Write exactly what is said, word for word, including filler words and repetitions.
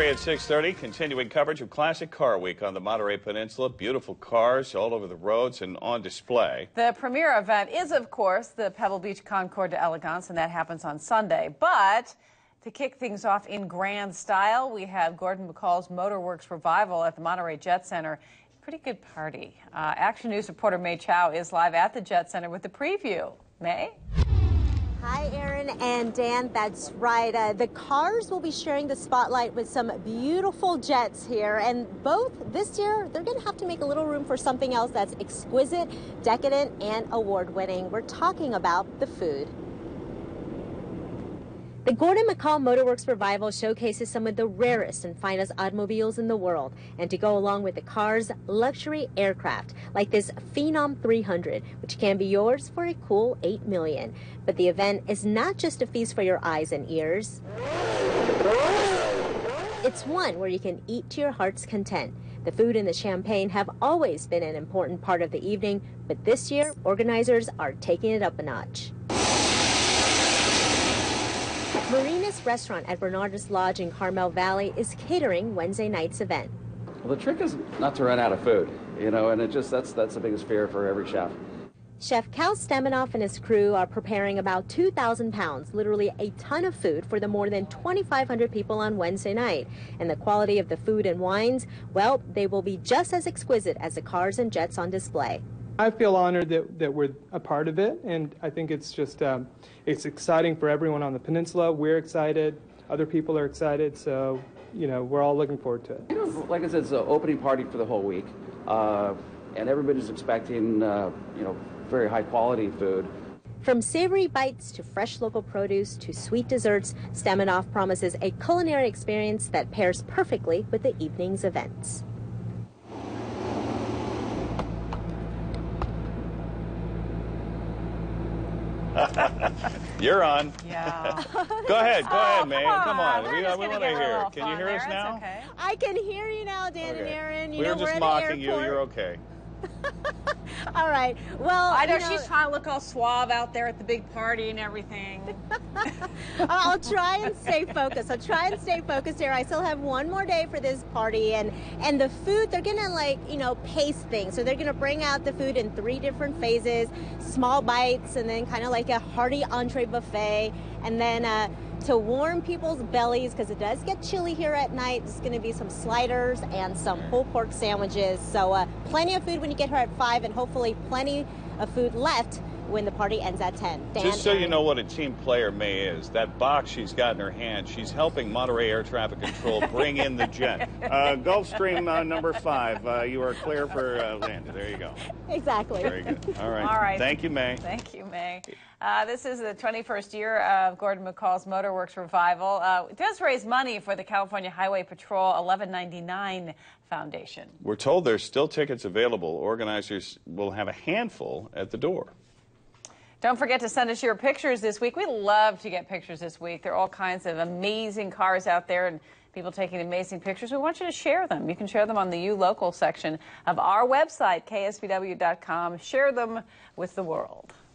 Monterey at six thirty, continuing coverage of Classic Car Week on the Monterey Peninsula. Beautiful cars all over the roads and on display. The premier event is, of course, the Pebble Beach Concours d'Elegance, and that happens on Sunday. But to kick things off in grand style, we have Gordon McCall's Motorworks Revival at the Monterey Jet Center. Pretty good party. Uh, Action News reporter May Chow is live at the Jet Center with the preview. May? Hi, Aaron and Dan. That's right. Uh, the cars will be sharing the spotlight with some beautiful jets here. And both this year, they're going to have to make a little room for something else that's exquisite, decadent, and award-winning. We're talking about the food. The Gordon McCall Motorworks Revival showcases some of the rarest and finest automobiles in the world, and to go along with the cars, luxury aircraft like this Phenom three hundred, which can be yours for a cool eight million dollars. But the event is not just a feast for your eyes and ears. It's one where you can eat to your heart's content. The food and the champagne have always been an important part of the evening, but this year, organizers are taking it up a notch. Marina's restaurant at Bernardus Lodge in Carmel Valley is catering Wednesday night's event. Well, the trick is not to run out of food, you know, and it just that's that's the biggest fear for every chef. Chef Cal Staminoff and his crew are preparing about two thousand pounds, literally a ton of food for the more than twenty-five hundred people on Wednesday night. And the quality of the food and wines, well, they will be just as exquisite as the cars and jets on display. I feel honored that, that we're a part of it, and I think it's just um, it's exciting for everyone on the peninsula. We're excited, other people are excited, so you know we're all looking forward to it. You know, like I said, it's an opening party for the whole week, uh, and everybody's expecting uh, you know very high quality food. From savory bites to fresh local produce to sweet desserts, Staminoff promises a culinary experience that pairs perfectly with the evening's events. You're on. Yeah. Go ahead, go Oh, ahead, May. come Come on. on. We're We, just we gonna want to get a hear. little Can you fun hear us there. now? It's okay. I can hear you now, Dan Okay. and Aaron. You we know, were just we're mocking you. airport. You're okay. All right. Well, I know, you know she's trying to look all suave out there at the big party and everything. I'll try and stay focused. I'll try and stay focused here. I still have one more day for this party, and and the food, they're gonna like you know pace things. So they're gonna bring out the food in three different phases: small bites, and then kind of like a hearty entree buffet, and then uh, to warm people's bellies because it does get chilly here at night. There's gonna be some sliders and some pulled pork sandwiches. So uh, plenty of food when you get here at five, and hopefully plenty of food left when the party ends at ten. Dan, Just so you Aaron. know what a team player May is, that box she's got in her hand, she's helping Monterey Air Traffic Control bring in the jet. Uh, Gulfstream uh, number five, uh, you are clear for uh, landing. There you go. Exactly. Very good. All right. All right. Thank you, May. Thank you, May. Uh, this is the twenty-first year of Gordon McCall's Motorworks Revival. Uh, it does raise money for the California Highway Patrol eleven ninety-nine Foundation. We're told there's still tickets available. Organizers will have a handful at the door. Don't forget to send us your pictures this week. We love to get pictures this week. There are all kinds of amazing cars out there and people taking amazing pictures. We want you to share them. You can share them on the You Local section of our website, K S B W dot com. Share them with the world.